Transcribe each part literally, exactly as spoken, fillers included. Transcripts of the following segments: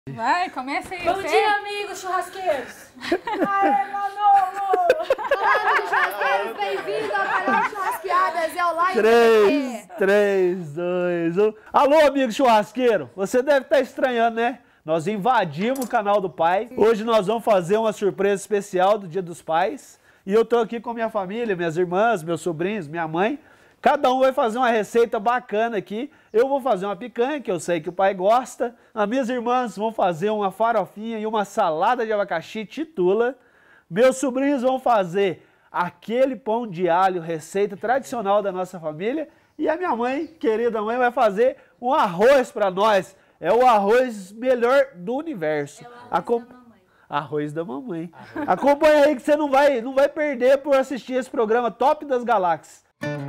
Vai, começa aí. Bom você. dia, amigos churrasqueiros! Aê, Manolo! Olá, amigos churrasqueiros, bem-vindo ao canal Churrasqueadas, é o Live três, três, dois, um. Alô, amigo churrasqueiro, você deve estar estranhando, né? Nós invadimos o canal do pai. Hoje nós vamos fazer uma surpresa especial do Dia dos Pais. E eu tô aqui com minha família, minhas irmãs, meus sobrinhos, minha mãe. Cada um vai fazer uma receita bacana aqui. Eu vou fazer uma picanha, que eu sei que o pai gosta. As minhas irmãs vão fazer uma farofinha e uma salada de abacaxi titula. Meus sobrinhos vão fazer aquele pão de alho, receita tradicional da nossa família. E a minha mãe, querida mãe, vai fazer um arroz para nós. É o arroz melhor do universo. É o arroz Acom... da mamãe. Arroz da mamãe. Acompanha aí que você não vai, não vai perder por assistir esse programa Top das Galáxias.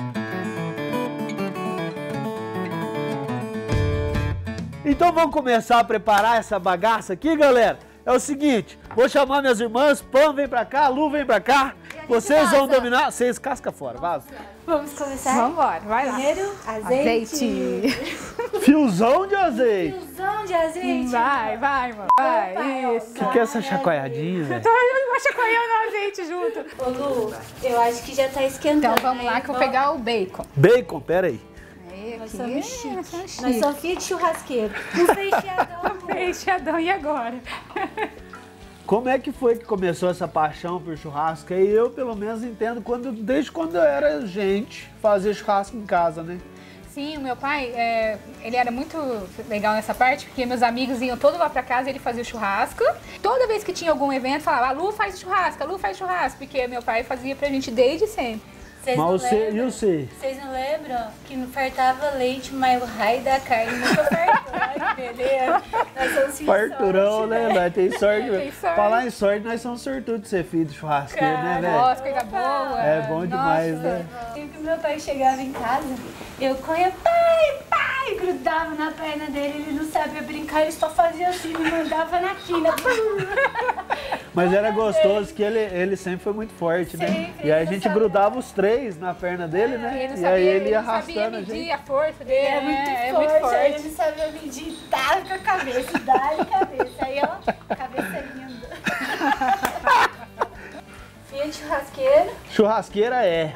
Então vamos começar a preparar essa bagaça aqui, galera. É o seguinte, vou chamar minhas irmãs, Pam vem pra cá, Lu vem pra cá. Vocês vão dominar, vocês casca fora, vaza. Vamos começar? Vamos embora, vai lá. Primeiro, azeite. Azeite. Fiozão de azeite. Fiozão de azeite. Vai, vai, mano. Vai, isso. O que é essa chacoalhadinha, velho? Tô chacoalhando o azeite junto. Ô, Lu, eu acho que já tá esquentando. Então vamos lá que eu vou pegar o bacon. Bacon, pera aí. Aí, Nós aqui. somos chiques. Nós somos Nós chiques. somos filhos de churrasqueiro. Um feixiadão. Fechadão, e agora? Como é que foi que começou essa paixão por churrasco? E eu, pelo menos, entendo quando, desde quando eu era gente, fazer churrasco em casa, né? Sim, o meu pai, é, ele era muito legal nessa parte, porque meus amigos iam todos lá pra casa e ele fazia o churrasco. Toda vez que tinha algum evento, falava, a Lu faz churrasco, a Lu faz churrasco, porque meu pai fazia pra gente desde sempre. Vocês Mas não você, e lembram? você? Vocês não lembram que não fartava leite, mas o raio da carne nunca fartou? Olha que beleza. Nós somos filhos Farturão, sorte, né? Nós tem sorte. Tem sorte. Falar em sorte, nós somos sortudos de ser filho de churrasqueiro, né, velho? Nossa, coisa boa. É bom demais, Nossa. né? Sempre que meu pai chegava em casa, eu corria, pai, pai, grudava na perna dele, ele não sabia brincar, ele só fazia assim, me mandava na quina. Mas era gostoso que ele, ele sempre foi muito forte, né? Sempre, E aí a ele gente sabia. grudava os três na perna dele, né? Ele não E sabia, aí ele ele ia não sabia arrastando a medir gente. a força dele. É muito é, forte, é muito aí forte. ele sabia medir, dá com a cabeça, dá com a cabeça. Aí, ó, cabeça linda. Filha de churrasqueiro. Churrasqueira é.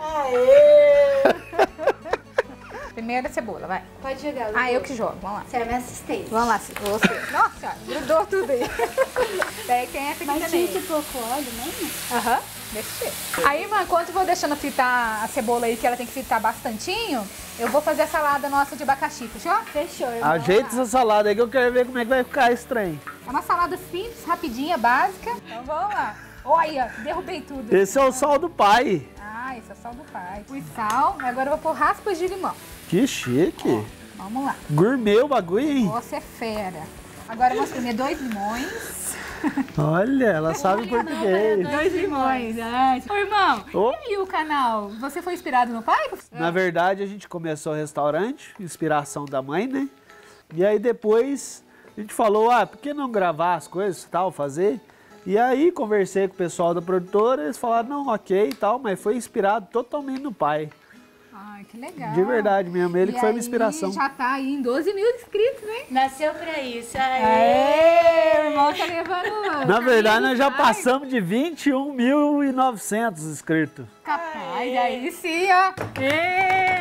Aê! Primeiro a cebola, vai. Pode jogar, Lu. Ah, eu que jogo, vamos lá. Você é minha assistente. Vamos lá, você. Nossa senhora, grudou tudo aí. Daí tem essa aqui Mas também. tinha que pouco óleo, né? Aham, deixa eu ver. Aí, mano, enquanto eu vou deixando fritar a cebola aí, que ela tem que fritar bastantinho, eu vou fazer a salada nossa de abacaxi, fechou? Fechou, irmão. Ajeita essa salada aí que eu quero ver como é que vai ficar esse trem. É uma salada simples, rapidinha, básica. Então vamos lá. Olha, derrubei tudo. Esse é o sal do pai. Ah, esse é o sal do pai. Pus sal, agora eu vou pôr raspas de limão. Que chique. Vamos lá. Gourmet o bagulho, hein? Você é fera. Agora vamos espremer dois limões. Olha, ela sabe português. Dois limões, ai. Ô, irmão, Ô. e o canal? Você foi inspirado no pai? Na verdade, a gente começou o restaurante, inspiração da mãe, né? E aí depois a gente falou, ah, por que não gravar as coisas e tal, fazer? E aí conversei com o pessoal da produtora, eles falaram, não, ok e tal, mas foi inspirado totalmente no pai. Ai, que legal. De verdade mesmo, ele E que foi aí, minha inspiração. já tá aí em doze mil inscritos, hein? Nasceu pra isso. Aê! Aê, o irmão tá levando... Na verdade, nós já Ai, passamos de vinte e um mil e novecentos inscritos. Capaz, aí sim, ó. Ê!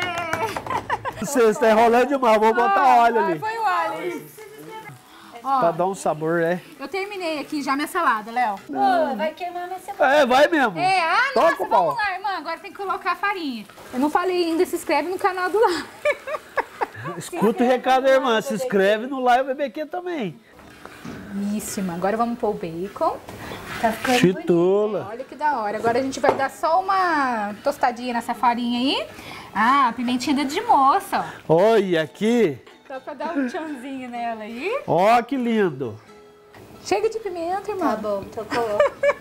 Você está enrolando demais, vou botar óleo Ai, ali. foi o óleo. Pra Ó, dar um sabor, é. eu terminei aqui já minha salada, Léo. Pô, vai queimar minha cebola. É, vai mesmo. É, ah, Toca nossa, o pau. vamos lá, irmã. Agora tem que colocar a farinha. Eu não falei ainda, se inscreve no canal do Lá. Escuta o recado, irmã. Se inscreve no Live B B Q também. Isso, irmã. Agora vamos pôr o bacon. Tá ficando bonito. Titula. Olha que da hora. Agora a gente vai dar só uma tostadinha nessa farinha aí. Ah, pimentinha dedo de moça, ó. Olha aqui. Só pra dar um tchãozinho nela aí. Ó que lindo. Chega de pimenta, irmã. Tá bom, tocou.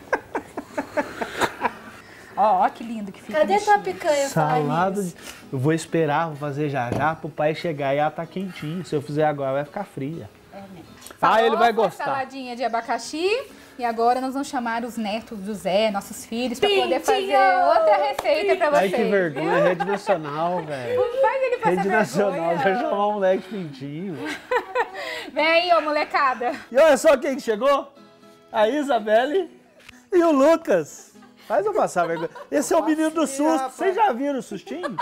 Ó, ó que lindo que fica. Cadê tua bichinho. picanha? falar Salada. nisso? De... Eu vou esperar, vou fazer já já pro pai chegar e ela tá quentinha. Se eu fizer agora, vai ficar fria. É mesmo. Ah, ele vai Farofa, gostar. Saladinha de abacaxi. E agora nós vamos chamar os netos do Zé, nossos filhos, pra poder Pintinho! fazer outra receita pra Ai, vocês. que vergonha. Rede Nacional, velho. Faz ele passar Rede Nacional, vergonha. vai chamar o moleque pintinho. Vem aí, ô molecada. E olha só quem que chegou. A Isabelle e o Lucas. Faz eu passar vergonha. Esse é o menino do susto. Vocês já viram o sustinho?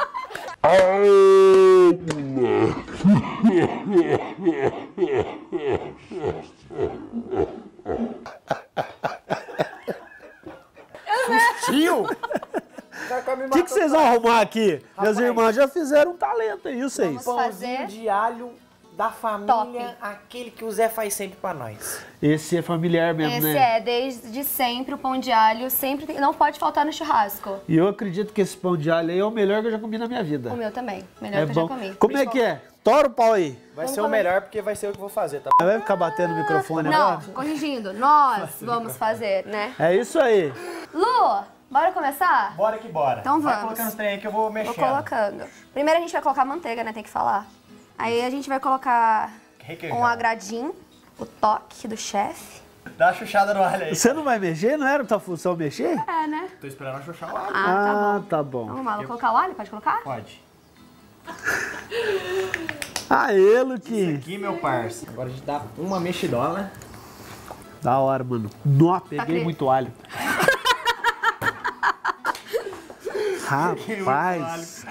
Sustinho? O que, que vocês vão arrumar aqui? Minhas irmãs já fizeram um talento aí, vocês. Vamos fazer de alho da família, top. aquele que o Zé faz sempre pra nós. Esse é familiar mesmo, Esse né? é, desde sempre, o pão de alho sempre tem, não pode faltar no churrasco. E eu acredito que esse pão de alho aí é o melhor que eu já comi na minha vida. O meu também, melhor É que bom. eu já comi. Como é que é? Tora o pau aí. Vai ser o melhor porque vai ser o que eu vou fazer, tá? Vai ficar batendo no microfone Não, agora? corrigindo, nós vamos fazer, né? É isso aí. Lu, bora começar? Bora que bora. Então Vai vamos. colocando os trem aí que eu vou mexendo. Vou colocando. Primeiro a gente vai colocar manteiga, né? Tem que falar. Aí a gente vai colocar Requeijão. um agradinho, o toque do chefe. Dá uma chuchada no alho aí. Você não vai mexer? Não era tua função mexer? É, né? Tô esperando a chuchar o alho. Ah, tá bom. Ah, tá bom. Então vamos lá, vou colocar o alho? Pode colocar? Pode. Aê, Luquinho. Aqui, meu parça. Agora a gente dá uma mexidona. Da hora, mano. Nó, peguei acreditando? muito alho. Rapaz.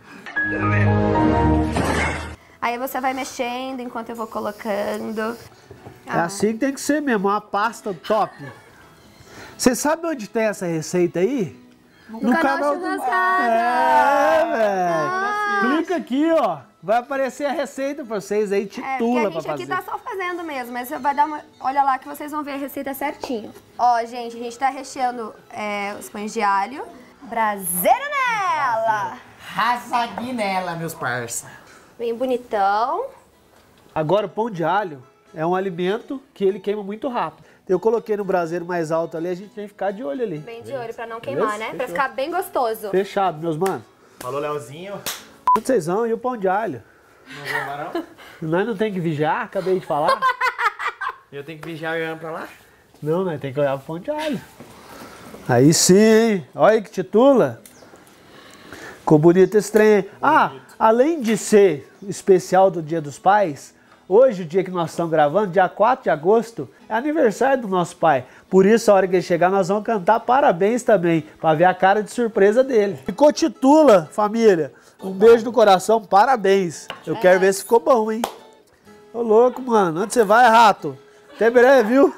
Aí você vai mexendo enquanto eu vou colocando. É assim que tem que ser mesmo, uma pasta top. Você sabe onde tem essa receita aí? No canal do- Churrascada. É, velho. Clica aqui, ó. Vai aparecer a receita pra vocês aí, É, porque titula a pra gente fazer. aqui tá só fazendo mesmo, mas você vai dar uma... Olha lá que vocês vão ver a receita certinho. Ó, gente, a gente tá recheando é, os pães de alho. Braseiro nela! Rasagui nela, meus parça. Bem bonitão. Agora, o pão de alho é um alimento que ele queima muito rápido. Eu coloquei no braseiro mais alto ali, a gente tem que ficar de olho ali. Bem de olho pra não queimar, né? Pra ficar bem gostoso. Fechado, meus manos. Falou, Leozinho. Onde vocês vão? E o pão de alho? Não vou embora, não? Nós não tem que vigiar, acabei de falar. Eu tenho que vigiar olhando pra lá? Não, nós tem que olhar pro pão de alho. Aí sim, hein? Olha que titula. Ficou bonito esse trem, hein? Ah, além de ser especial do Dia dos Pais, hoje, o dia que nós estamos gravando, dia quatro de agosto, é aniversário do nosso pai. Por isso, a hora que ele chegar, nós vamos cantar parabéns também, para ver a cara de surpresa dele. Ficou titula, família. Um beijo no coração, parabéns. Eu quero ver se ficou bom, hein? Ô louco, mano. Onde você vai, rato? Até breve, viu?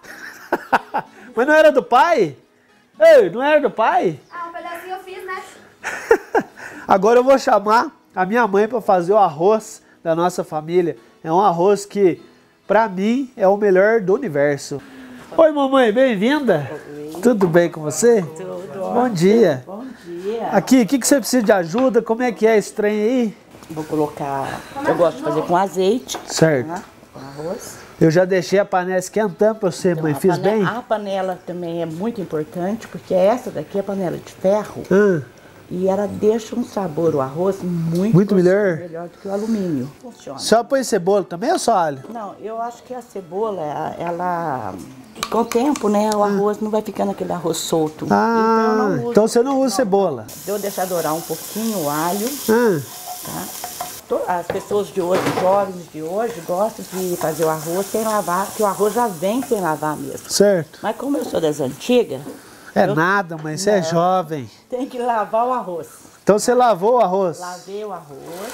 Mas não era do pai? Ei, não era do pai? Ah, um pedacinho eu fiz, né? Agora eu vou chamar a minha mãe para fazer o arroz da nossa família. É um arroz que, para mim, é o melhor do universo. Oi, mamãe, bem-vinda. Tudo bem com você? Tudo. Bom dia. Bom dia. Aqui, o que, que você precisa de ajuda? Como é que é esse trem aí? Vou colocar... Eu gosto de fazer com azeite, Certo. né? Com arroz. Eu já deixei a panela esquentando para você, mãe. A Fiz pane- bem? A panela também é muito importante, porque essa daqui é panela de ferro. Ah, E ela deixa um sabor, o arroz, muito, Muito melhor? melhor do que o alumínio. Funciona. só põe cebola também ou só alho? Não, eu acho que a cebola, ela- ela... Com o tempo, né, o arroz não vai ficando aquele arroz solto. Ah, então eu não uso. então você não usa cebola. Eu deixar dourar um pouquinho o alho, Ah, tá? To- As pessoas de hoje, jovens de hoje, gostam de fazer o arroz sem lavar, porque o arroz já vem sem lavar mesmo. certo. Mas como eu sou das antigas, É Eu- nada, mãe. Você é jovem. tem que lavar o arroz. Então você lavou o arroz. Lavei o arroz.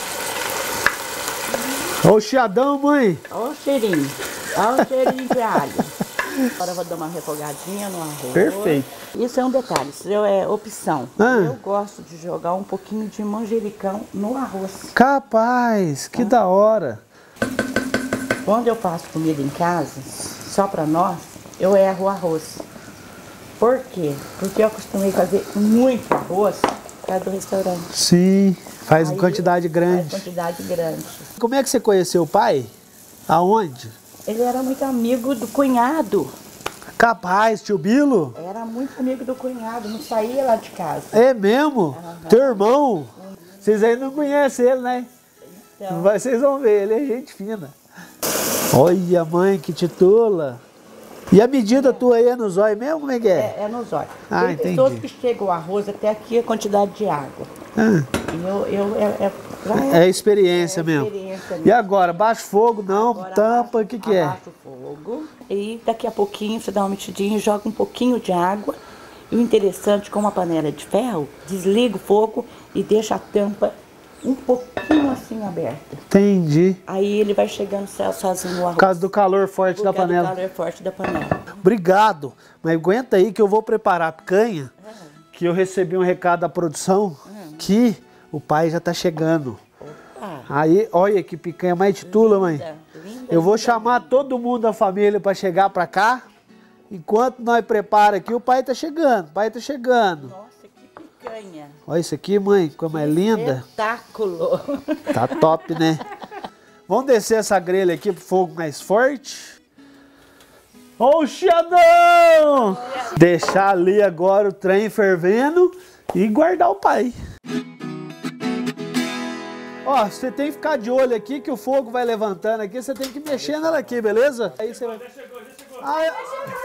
Olha o chiadão, mãe. Olha o cheirinho. Olha o cheirinho de alho. Agora eu vou dar uma refogadinha no arroz. Perfeito. Isso é um detalhe, isso é opção. Ah. Eu gosto de jogar um pouquinho de manjericão no arroz. Capaz, que da hora. Quando eu faço comida em casa, só pra nós, eu erro o arroz. Por quê? Porque eu acostumei fazer muito arroz por causa do restaurante. Sim, faz Aí, quantidade grande. Faz quantidade grande. Como é que você conheceu o pai? Aonde? Ele era muito amigo do cunhado. Capaz, tio Bilo? Era muito amigo do cunhado, não saía lá de casa. É mesmo? Teu irmão? Vocês ainda não conhecem ele, né? Então, Mas vocês vão ver, ele é gente fina. Olha, mãe, que titula. E a medida tua aí é no zóio mesmo? Como é que é? é, é nos olhos. Ah, Tem pessoas entendi. que chegam o arroz até aqui a quantidade de água. Ah, E eu, eu, é, é É experiência é mesmo. experiência E mesmo. agora, baixa fogo, não, Agora tampa, o abaixa- que que é? abaixa o fogo. E daqui a pouquinho você dá uma mexidinha e joga um pouquinho de água. E o interessante, com uma panela de ferro, desliga o fogo e deixa a tampa um pouquinho assim aberta. Entendi. Aí ele vai chegando so- sozinho no arroz. Por causa do calor forte Por da causa do panela. calor forte da panela. Obrigado, mas aguenta aí que eu vou preparar a picanha, que eu recebi um recado da produção que o pai já tá chegando. Ah, Aí, olha que picanha mais de tula, mãe. linda, linda, Eu vou linda, chamar linda. todo mundo da família para chegar para cá. Enquanto nós prepara aqui, o pai tá chegando, o pai tá chegando. Nossa, que picanha. Olha isso aqui, mãe, como é linda. Espetáculo. Tá top, né? Vamos descer essa grelha aqui pro fogo mais forte. Ô, chiadão! Deixar ali agora o trem fervendo e guardar o pai. Ó, você tem que ficar de olho aqui que o fogo vai levantando aqui, você tem que mexer nela aqui, beleza? Aí você vai... Já chegou, já chegou. Ai,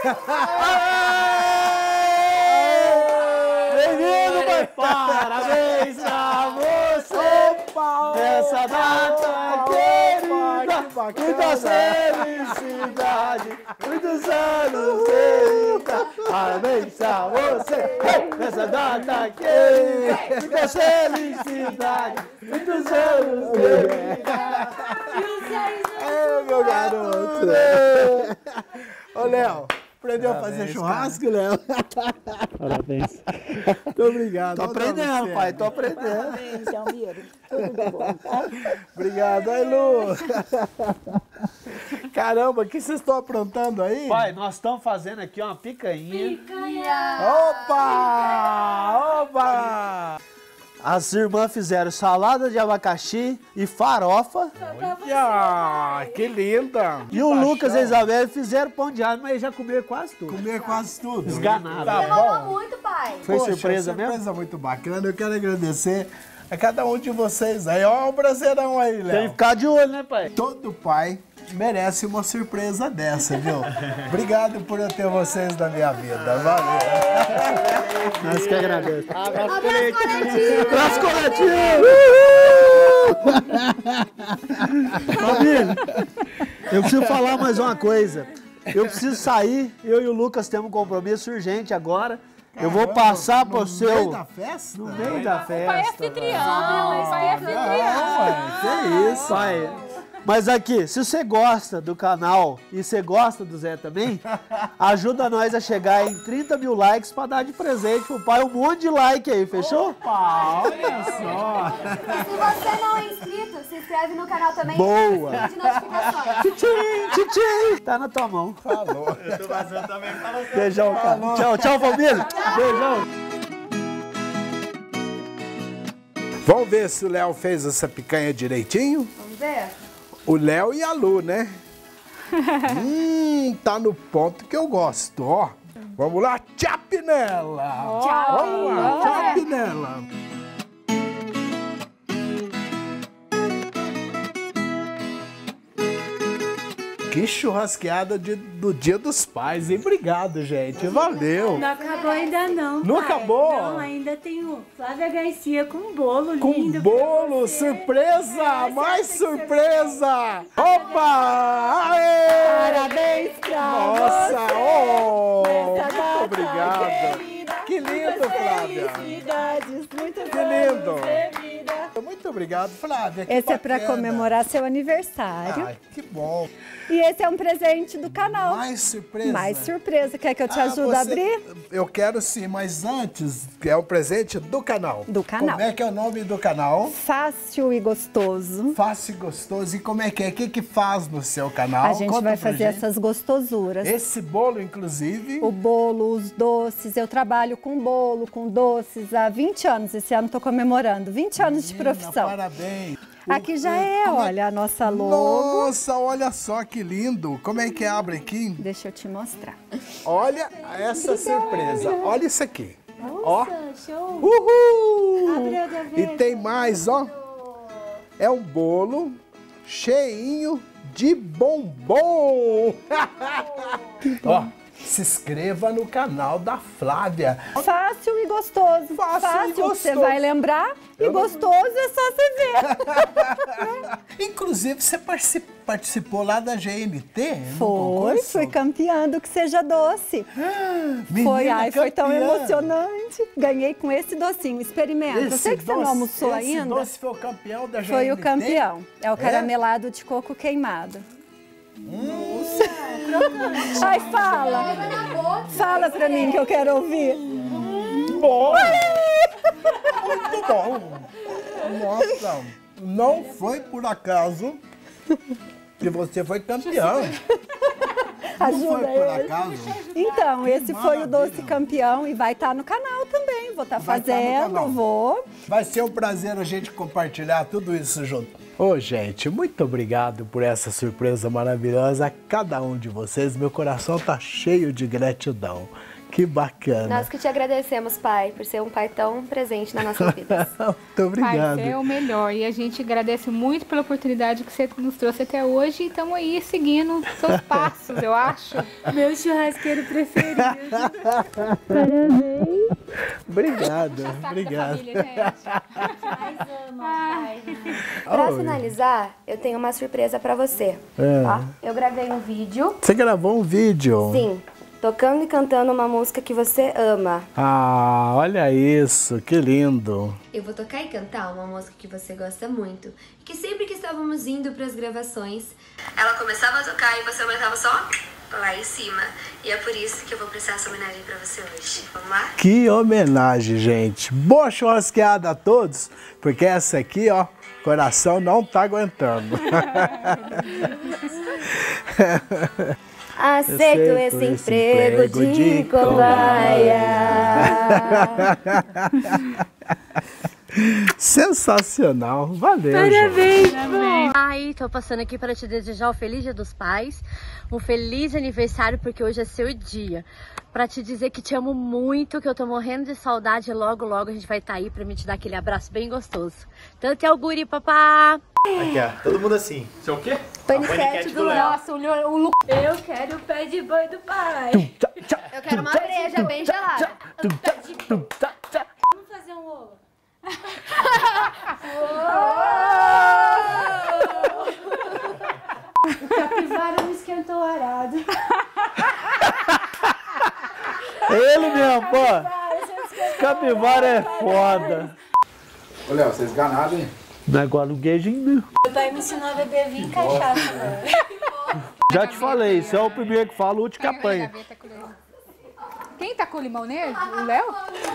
bem-vindo, pai! Parabéns pra você! Nessa data querida, muita felicidade, muitos anos de vida. Parabéns pra você! Hey! Nessa data querida, muita felicidade, muitos anos de vida. É, meu garoto. Ô, Léo, aprendeu a fazer churrasco, Léo? Parabéns. Muito obrigado. Tô aprendendo, pai, tô aprendendo. Parabéns, Almiro. Tudo de bom, tá? Obrigado, aí, Lu. Caramba, o que vocês estão aprontando aí? Pai, nós estamos fazendo aqui uma picanha. Opa! Opa! As irmãs fizeram salada de abacaxi e farofa. Olha, que linda! E o Lucas e a Isabel fizeram pão de alho, mas eles já comeram quase tudo. Comer quase tudo. Esganado. Tá Você rolou bom. muito, pai. Foi Poxa, surpresa mesmo? Surpresa muito bacana. Eu quero agradecer a cada um de vocês aí. Ó o Brasileirão aí, Tem que Léo. ficar de olho, né, pai? Todo pai merece uma surpresa dessa, viu? Obrigado por eu ter vocês na minha vida. Valeu. Nós que agradecemos. Abraço coletivo. Abraço coletivo! Família, eu preciso falar mais uma coisa. Eu preciso sair, eu e o Lucas temos um compromisso urgente agora. Eu vou passar pro No seu... meio da festa? No meio da Pai é festa. anfitrião, pai é anfitrião. Que isso, pai. Mas aqui, se você gosta do canal e você gosta do Zé também, ajuda nós a chegar em trinta mil likes pra dar de presente pro pai um monte de like aí, fechou? Opa, olha só. Se você não é inscrito, se inscreve no canal também. Boa. E de notificações. Tchim, tchim, tá na tua mão. Falou. Eu tô vazando também pra você. Beijão, cara. Tchau, tchau, família. Beijão. Vamos ver se o Léo fez essa picanha direitinho? Vamos ver? O Léo e a Lu, né? hum, tá no ponto que eu gosto, ó. Vamos lá, tchap nela! Vamos lá, tchap nela! Que churrasqueada de- do Dia dos Pais, hein? Obrigado, gente. Valeu. Não acabou ainda não. Não pai. acabou? Não, ainda tem o Flávia Garcia com bolo Com lindo. bolo, pra você. surpresa! É, Mais você acha que surpresa! Opa! Aê! Parabéns pra Nossa! Oh, Nessa muito data obrigado! querida, Que lindo, muitas Flávia! felicidades, muitas Que lindo. anos de vida. Muito obrigado, Flávia. que Esse é para bacana. comemorar seu aniversário. Ai, que bom. E esse é um presente do canal. Mais surpresa. Mais surpresa. Quer que eu te Ah, ajude você- a abrir? Eu quero sim, mas antes, que é o presente do canal. Do canal. Como é que é o nome do canal? Fácil e gostoso. Fácil e gostoso. E como é que é? O que que faz no seu canal? A gente Conta vai pra fazer gente. essas gostosuras. Esse bolo, inclusive... O bolo, os doces. Eu trabalho com bolo, com doces há vinte anos. Esse ano estou comemorando. vinte anos de Menina, profissão. Parabéns. Aqui já O- é, como olha, a nossa logo. Nossa, olha só que lindo. Como é que abre aqui? Deixa eu te mostrar. Olha essa surpresa. Olha isso aqui. Ó. Show. Uhul! Abre a gaveta. E tem mais, ó. É um bolo cheinho de bombom. Ó, se inscreva no canal da Flávia. Fácil e gostoso. Fácil e Fácil, gostoso. você vai lembrar. E gostoso é só você ver. Inclusive, você partici- participou lá da G M T? no Foi, concurso? fui campeã do Que Seja Doce. Menina Foi, ai, foi tão campeã. emocionante. Ganhei com esse docinho. Experimenta. Eu Esse sei que você doce- não almoçou esse ainda. doce foi o campeão da G M T? Foi o campeão. É o É? caramelado de coco queimado. Hum. Ai, fala. Fala pra mim que eu quero ouvir. Bom! Muito bom! Nossa, não foi por acaso que você foi campeão. Não Ajuda foi por ele. acaso. Então, esse foi o maravilha. Doce Campeão e vai estar no canal também. Vou estar Vai tá no fazendo, canal. vou. Vai ser um prazer a gente compartilhar tudo isso junto. Ô, gente, muito obrigado por essa surpresa maravilhosa. A cada um de vocês, meu coração tá cheio de gratidão. Que bacana. Nós que te agradecemos, pai, por ser um pai tão presente na nossa vida. Muito Pai, obrigado. você é o melhor. E a gente agradece muito pela oportunidade que você nos trouxe até hoje. E estamos aí seguindo seus passos, eu acho. Meu churrasqueiro preferido. Obrigado, Saco da obrigado. família, gente. Pra Oi. finalizar, eu tenho uma surpresa pra você. É. Ó, eu gravei um vídeo, Você gravou um vídeo? sim, tocando e cantando uma música que você ama. Ah, olha isso, que lindo. Eu vou tocar e cantar uma música que você gosta muito. Que sempre que estávamos indo para as gravações, ela começava a tocar e você aumentava só lá em cima. E é por isso que eu vou prestar essa homenagem para você hoje. Vamos lá? Que homenagem, gente. Boa churrasqueada a todos, porque essa aqui, ó, coração não tá aguentando. Aceito esse emprego de cobaia. Sensacional, valeu. Parabéns, Ai, tô passando aqui para te desejar um feliz Dia dos Pais, um feliz aniversário, porque hoje é seu dia. Pra te dizer que te amo muito, que eu tô morrendo de saudade, e logo, logo a gente vai estar aí pra me te dar aquele abraço bem gostoso. Então te augure, papá! Aqui, ó. Todo mundo assim. Isso é o quê? Paniquete do Léo. Nossa, o, Lu- o Lu... Eu quero o pé de boi do pai. Eu quero uma breja bem gelada. Vamos fazer um ovo. O capivara não esquentou o arado. Ele mesmo, pô. Esse capivara é foda. Ô, Léo, vocês ganaram, hein? Não é igual no queijinho, não. Meu pai me ensinou a beber vinho e cachaça, né? Já te falei, você é o primeiro que fala, o último que apanha. Quem tá com o limão nele? O Léo?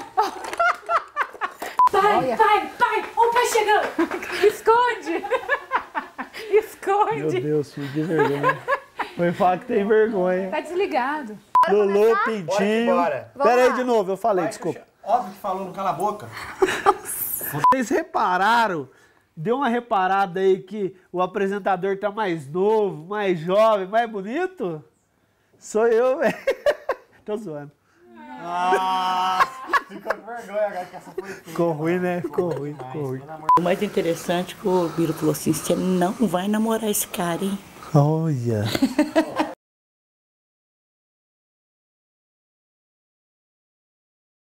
Pai, Olha. pai, pai, o pai chegando. Esconde! Meu Esconde! Deus, filho, que vergonha. Foi falar que tem vergonha. Tá desligado. Lulu, Bora que Pintinho. bora. Pera aí de novo, eu falei, desculpa. Óbvio que falou, não cala a boca. Vocês repararam? Deu uma reparada aí que o apresentador tá mais novo, mais jovem, mais bonito? Sou eu, velho. Tô zoando. Nossa, ficou com vergonha agora que essa foi feia. Ficou ruim, né? Ficou ruim, ficou ruim. O mais interessante é que o Biro falou assim, você não vai namorar esse cara, hein? Olha.